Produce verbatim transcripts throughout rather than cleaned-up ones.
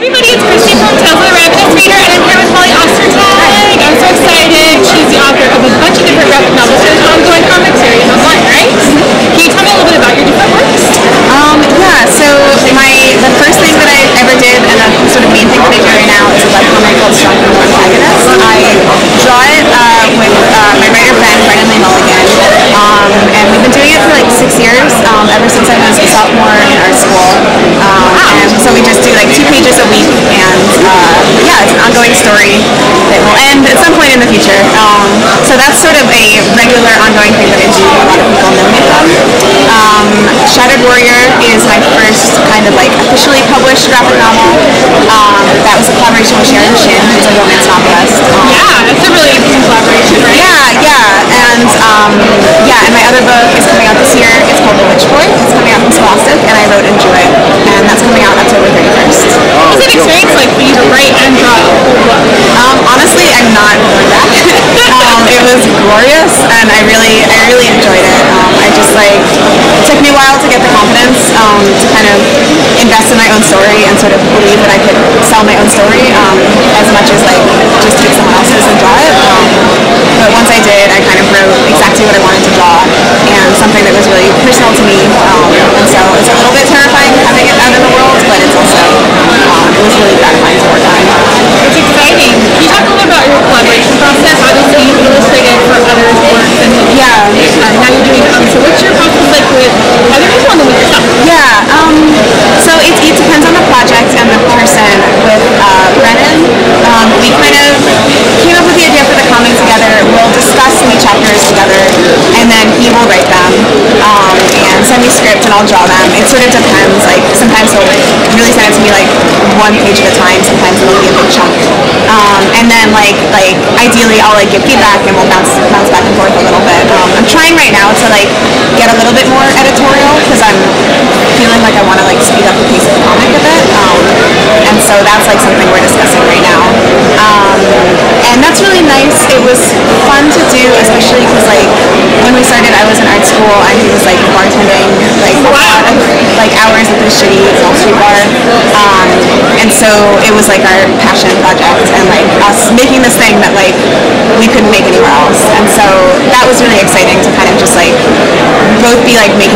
everybody, it's Christy from Tales of the Ravenous Reader, and I'm here with Molly Ostertag. I'm so excited. She's the author of a bunch of different graphic novels. There's an ongoing comic series online, right? Can you tell me a little bit about your different works? Um, yeah, so my the first thing that I ever did, and the sort of main thing that I do right now, is a webcomic called Female Protagonist. I draw it uh, with uh, my writer friend, Mulligan, um, and we've been doing it for like six years, um, ever since I was a sophomore in art school. Um, and so we just do like two pages a week, and uh, yeah, it's an ongoing story that will end at some point in the future. Um, so that's sort of a regular ongoing thing that I do. A lot of people know me from. Um, Shattered Warrior is my first kind of like officially published graphic novel. Um, that was a collaboration with Jann, who's a romance novelist. Um, yeah, that's a really interesting collaboration, right? Yeah, yeah, and um, yeah, and my other book is coming out this year. It's called The Witch Boy. It's coming out from Scholastic, and I wrote Enjoy, and that's coming out October thirty-first. What was an experience like for you to write and draw a whole book? Um, honestly, I'm not going back. um, it was glorious, and I really, I really enjoyed it. Um, I just like, it took me a while to get the confidence um, to kind of invest in my own story and sort of believe that I could sell my own story um, as much as like just take someone else's and draw it. Um, but once I did, I kind of wrote exactly what I wanted to draw, and something that was really personal to me. Um, and so it's a little bit terrifying having it out in the world, but it's also um, it was really gratifying to work on. It's exciting. Can you talk a little bit about your collaboration process? Obviously, you've illustrated for others' works, and yeah, uh, now you're doing um. So what's your process like with other people and then with yourself? Yeah. Um. So it it depends on the project and the person. With uh, Brennan, um, we kind of came up with the idea for the comic together. We'll discuss new chapters together, and then he will write them um, and send me script, and I'll draw them. It sort of depends. Like sometimes he'll really send it to me like one page at a time. Sometimes it'll be a big chunk. Um, and then like like ideally I'll like give feedback, and we'll bounce bounce back and forth a little bit. Um, I'm trying right now to like get a little bit more editorial because I'm feeling like I want to like speed up the pace of the comic a bit. Um, and so that's like something we're discussing right now. Um, and that's really nice. It was fun to do, especially because like when we started, I was in art school and he was like bartending like a lot of like hours at this shitty Wall Street bar. Um, and so it was like our passion project, and like us making this thing that like we couldn't make anywhere else. And so that was really exciting to kind of just like both be like making,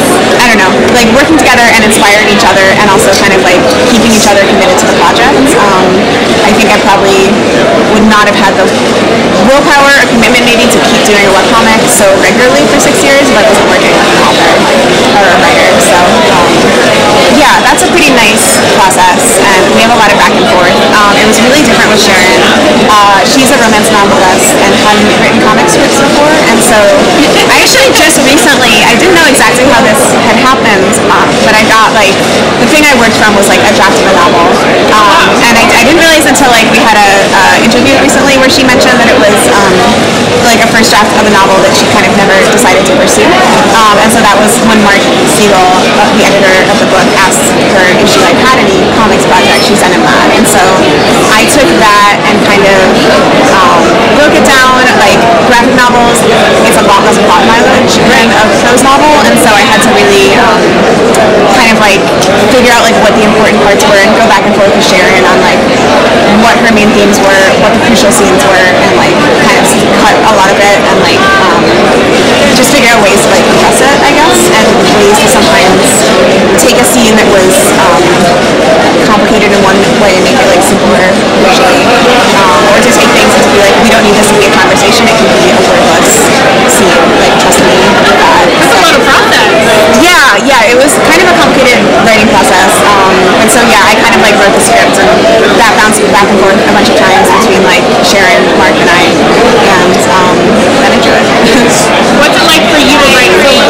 I don't know, like working together and inspiring each other, and also kind of like keeping each other committed to the project. Um, I think I probably would not have had the willpower or commitment maybe to keep doing a webcomic so regularly for six years if I wasn't working with an author or a writer. So um, yeah, that's a pretty nice process, and we have a lot of back and forth. Um, it was really different with Sharon. Uh, she's a romance novelist and hadn't written comic scripts before, and so I actually just recently, I didn't know exactly how this had happened, um, but I got like, the thing I worked from was like a draft of a novel, um, and I, I didn't realize until like we had a uh, interview recently where she mentioned that it was um, like a first draft of a novel that she kind of never decided to pursue, um, and so that was when Mark Siegel, uh, the editor of the book, asked her if she like had any comics project. She sent him that, and so I took that and kind of um, broke it down. Like graphic novels, it's a lot less plot mileage than a prose novel, and so I had to really um, kind of like figure out like what the important parts were and go back and forth with Sharon on like what her main themes were, what the crucial scenes were, and like kind of cut a lot of it and like um, just figure out ways to like compress it, I guess, and ways to sometimes take a scene that was um, complicated in one way and make it like simpler visually, um, or to take things and to be like, we don't need this to be a conversation, it can be a wordless scene, like trust me. Uh, That's a lot of process. Yeah, yeah, it was kind of a complicated writing process, um, and so yeah, I kind of like wrote the script, and that bounced back and forth a bunch of times between like Sharon, Mark, and I, and um, then I drew it. What's it like for you to write solo?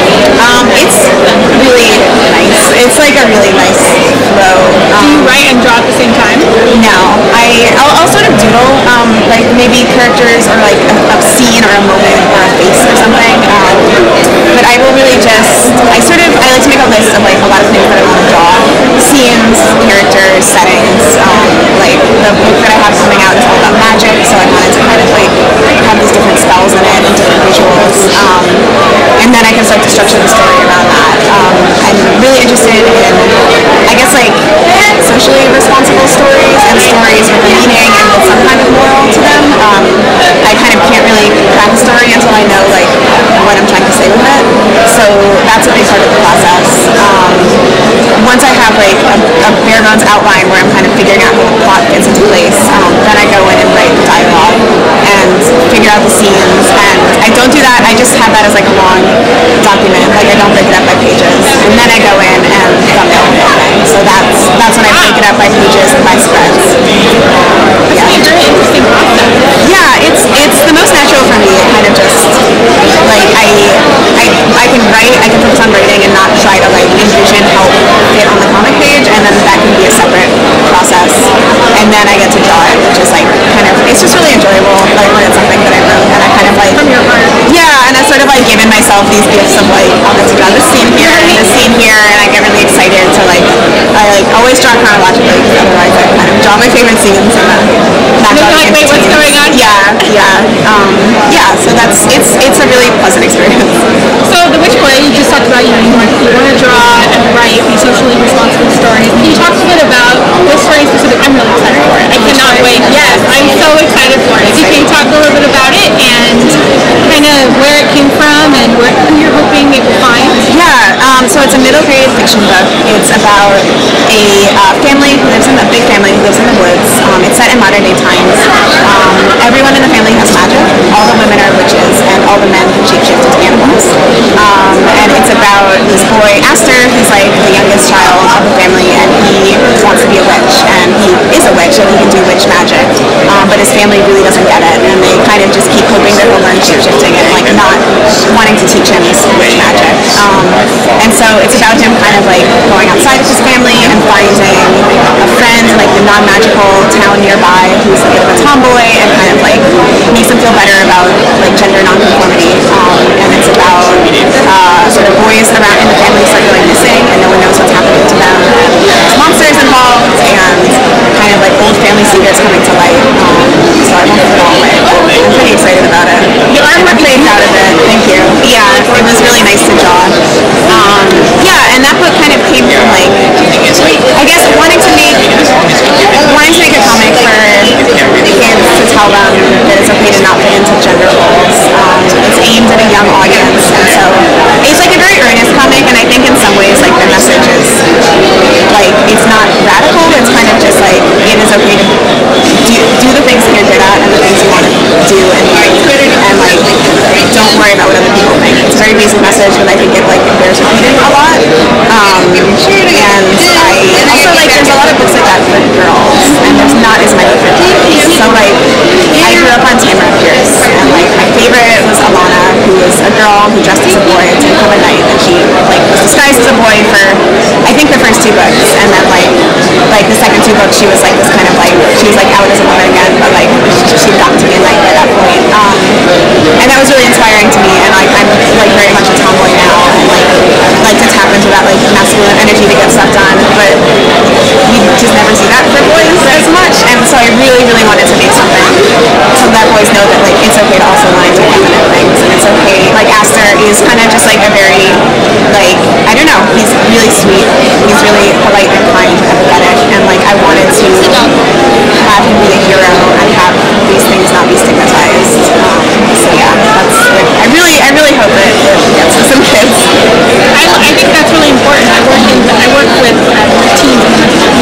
Um, it's really nice. It's like a really nice flow. Um, Do you write and draw at the same time? No, I I'll, I'll sort of doodle, um, like maybe characters or like a, a scene or a moment or a face or something. Um, but I will really just I sort of I like to make a list of like a lot of things that I want to draw: scenes, characters, settings. Um, like the book that I have coming out is all about magic, so I wanted to kind of like have these different spells in it and different visuals. Um, and then I can start to structure the story around that. Um, I'm really interested in, I guess, like socially responsible really crack the story until I know like what I'm trying to say with it. So that's a big part of the process. Um, once I have like a, a bare bones outline where I'm kind of figuring out how the plot fits into place, um, then I go in and write the dialogue and figure out the scenes. And I don't do that. I just have that as like a long document. Like I don't break it up by pages. And then I go in and thumbnail the whole thing. So that's that's when I break it up by pages and by spreads. Yeah. It's a very interesting process. Yeah, it's it's the most natural for me. It kind of just like I I I can write, I can focus on writing and not try to like envision how it will fit on the comic page, and then that can be a separate process. And then I get to draw it, which is like kind of it's just really enjoyable. Like when it's something that I wrote and I kind of like From your heart. yeah, and I sort of like given myself these gifts of like I'll get to draw this scene here and this scene here, and I get really excited to like I like always draw chronologically because otherwise I kind of draw my favorite scenes and then not You're draw like, wait, what's going on? Yeah, yeah, um, yeah. So that's it's it's a really pleasant experience. So the Witch Boy, you just talked about, you know, you want, you want to draw and write these socially responsible stories. Can you talk a little bit about this story specific? I'm really excited for it. I cannot wait. Yes, I'm so excited for it. So can you talk a little bit about it and kind of where it came from and what who you're hoping it will find? Yeah, um, so it's a middle grade fiction book. It's about a uh, family who lives in a big family who lives in the woods. Um, it's set in modern day times. Um, everyone in the family has magic. All the women are witches, and all the men can shapeshift into animals. Um, and it's about this boy, Aster, who's like the youngest child of the family, and he wants to be a witch, and he is a witch, and he can do witch magic. Um, but his family really doesn't get it, and they kind of just keep hoping that he'll learn shapeshifting and like not wanting to teach him this witch magic. Um, and so it's about him kind of like going outside with his family and finding a friend in like the non-magical town nearby who's like a bit of a tomboy and kind of like makes him feel better about like gender non-conformity. Um, and it's about uh, sort of boys around in the family start going missing and no one knows what's happening to them. And there's monsters involved and kind of like old family secrets coming to light. Um, so I won't give it all away, but I'm pretty excited about it. I'm pretty proud of it. Thank you. Yeah, it was really nice to draw. Um, yeah, and that book kind of came from like, I guess wanting to make wanting to make a comic for kids to tell them that it's okay to not fit into gender roles. Um, it's aimed at a young audience, and so it's like a very earnest comic, and I think in some ways like the message is like it's not radical. It's kind of just like it is okay to do, do the things that you're good at and the things you want to do, and, and like don't worry about what other people think. It's a very basic message, but I think it like bears repeating a lot. Um, and I also like there's a lot of books like that for girls, and there's not as many for boys. So like I grew up on Tamara Pierce, and like my favorite was Alana, who was a girl who dressed as a boy to become a knight, and she like was disguised as a boy for I think the first two books, and then like like the second two books she was like this kind of like she was like out as a woman again, but like she'd gotten to be a knight by that point. Um, and that was really inspiring to me, and like I'm like very much a tomboy now, and like like to tap into that like masculine energy to get stuff done, but you just never see that for boys as much, and so I really really wanted to make something so that boys know that like it's okay to also want to do feminine things, and it's okay. Like Aster is kind of just like a very like I don't know, he's really sweet, he's really polite and kind and empathetic, and like I wanted to have him be a hero and have these things not be stigmatized. Um, so yeah, that's it. I really I really hope it, it gets to some kids. I, I think that's really important. I work in I work with uh, teens and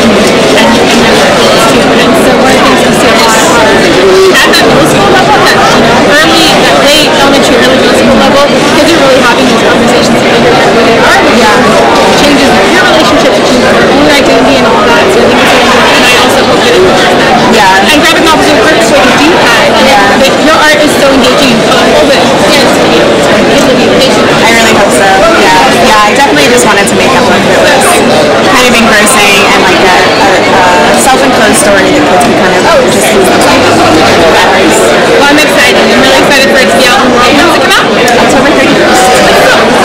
and and members too, and so one of the things I see a lot are at that middle school level, that you know, early, that late elementary, early middle school level, kids are really having these conversations to figure out who they are. Yeah, changes their peer relationships, changes their own identity, and all that. So I think it's really important. And I also hope that it does that. Yeah, and graphic novels are the perfect way to do that. Yeah, but your art is so engaging and colorful that kids to be able to kids will be patient. I really hope so. Yeah, yeah. I definitely just wanted to make a book that was kind of engrossing and like a, a, a self-enclosed story that kids can kind of oh, just lose themselves in. Well, I'm excited. I'm really excited for it to be out in the world. When does it come out? October thirty-first.